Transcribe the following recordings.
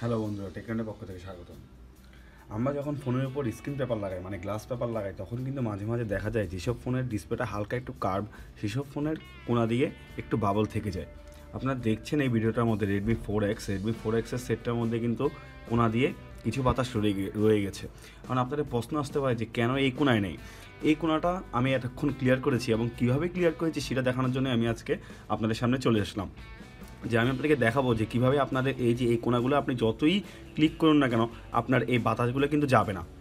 Hello বন্ধুরা, টেকনাফের পক্ষ থেকে স্বাগতম। আমরা যখন ফোনের উপর স্ক্রিন পেপার লাগাই, মানে গ্লাস পেপার লাগাই, তখন কিন্তু মাঝে মাঝে দেখা যায় যেসব ফোনের ডিসপ্লেটা হালকা একটু কার্ভ, সেসব ফোনের কোণা দিয়ে একটু বাবল থেকে যায়। আপনারা দেখছেন এই ভিডিওটার মধ্যে রেডমি 4X এর সেটটার মধ্যে কিন্তু কোণা দিয়ে কিছু বাতাস রয়ে গেছে। কারণ আপনাদের প্রশ্ন আসতে পারে যে কেন এই কোণায় নেই। এই কোণাটা আমি এতক্ষণ ক্লিয়ার করেছি এবং কীভাবে ক্লিয়ার করেছি সেটা দেখানোর জন্য আমি আজকে আপনাদের সামনে চলে আসলাম। যে আমি আপনাদেরকে দেখাবো যে কীভাবে আপনাদের এই কোণাগুলো আপনি যতই ক্লিক করুন না কেন, আপনার এই বাতাসগুলো কিন্তু যাবে না।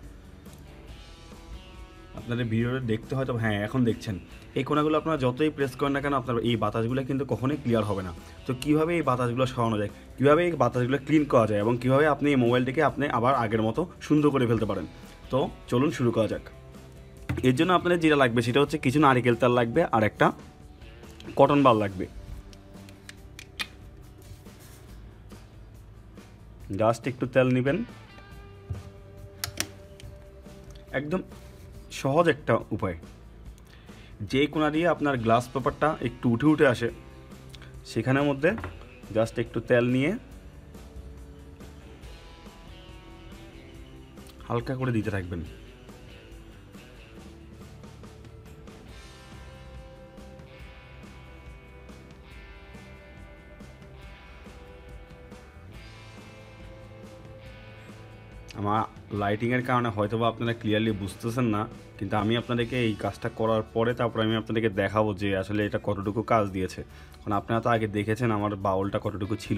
আপনাদের ভিডিওটা দেখতে হয়তো, হ্যাঁ এখন দেখছেন, এই কোণাগুলো আপনারা যতই প্রেস করেন না কেন, আপনার এই বাতাসগুলো কিন্তু কখনোই ক্লিয়ার হবে না। তো কীভাবে এই বাতাসগুলো সরানো যায়, কীভাবে এই বাতাসগুলো ক্লিন করা যায় এবং কীভাবে আপনি এই মোবাইলটিকে আপনি আবার আগের মতো সুন্দর করে ফেলতে পারেন, তো চলুন শুরু করা যাক। এর জন্য আপনাদের যেটা লাগবে সেটা হচ্ছে কিছু নারিকেল তেল লাগবে আর একটা কটন বাল লাগবে। জাস্ট একটু তেল নেবেন। একদম সহজ একটা উপায়, যে কোণা দিয়ে আপনার গ্লাস পেপারটা একটু উঠে উঠে আসে সেখানের মধ্যে জাস্ট একটু তেল নিয়ে হালকা করে দিতে থাকবেন। আমার লাইটিংয়ের কারণে হয়তো বা আপনারা ক্লিয়ারলি বুঝতেছেন না, কিন্তু আমি আপনাদেরকে এই কাজটা করার পরে তারপর আমি আপনাদেরকে দেখাবো যে আসলে এটা কতটুকু কাজ দিয়েছে। কারণ আপনারা তো আগে দেখেছেন আমার বাউলটা কতটুকু ছিল।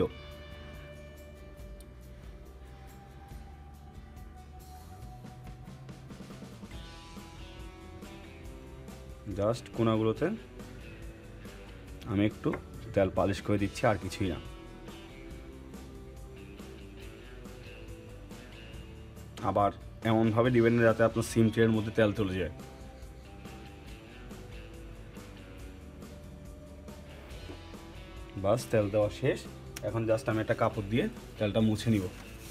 জাস্ট কোণাগুলোতে আমি একটু তেল পালিশ করে দিচ্ছি, আর কিছুই না। আবার এমনভাবে দিবেন না যাতে আপনার সিম ট্রের মধ্যে তেল চলে যায়। বাস, তেল দেওয়া শেষ। এখন জাস্ট আমি একটা কাপড় দিয়ে তেলটা মুছে নিব।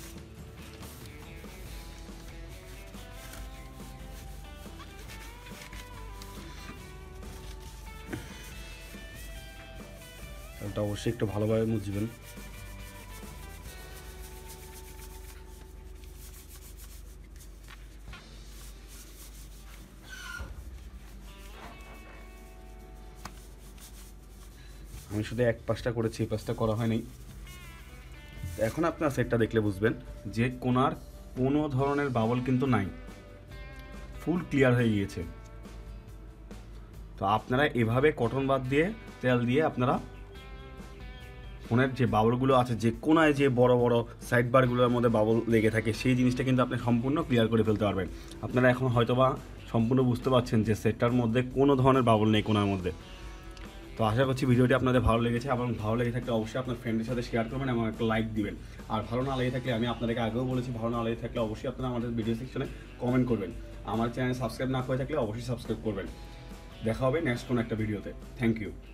তেলটা অবশ্যই একটু ভালোভাবে মুছবেন। আমি শুধু এক পাশটা করেছি, এই পাশটা করা হয়নি। এখন আপনার সেটটা দেখলে বুঝবেন যে কোণার কোনো ধরনের বাবল কিন্তু নাই, ফুল ক্লিয়ার হয়ে গিয়েছে। তো আপনারা এভাবে কটন বাদ দিয়ে তেল দিয়ে আপনারা ফোনের যে বাবলগুলো আছে, যে কোণায় যে বড় বড় সাইড বারগুলোর মধ্যে বাবল লেগে থাকে, সেই জিনিসটা কিন্তু আপনি সম্পূর্ণ ক্লিয়ার করে ফেলতে পারবেন। আপনারা এখন হয়তোবা সম্পূর্ণ বুঝতে পারছেন যে সেটটার মধ্যে কোনো ধরনের বাবল নেই কোণার মধ্যে। তো আশা করছি ভিডিওটি আপনাদের ভালো লেগেছে, এবং ভালো লেগে থাকলে অবশ্যই আপনার ফ্রেন্ডের সাথে শেয়ার করবেন এবং একটা লাইক দিবেন। আর ভালো না লেগে থাকলে, আমি আপনাদেরকে আগেও বলেছি, ভালো না লেগে থাকলে অবশ্যই আপনারা আমাদের ভিডিও সেকশনে কমেন্ট করবেন। আমার চ্যানেল সাবস্ক্রাইব না করে থাকলে অবশ্যই সাবস্ক্রাইব করবেন। দেখা হবে নেক্সট কোনো একটা ভিডিওতে। Thank you.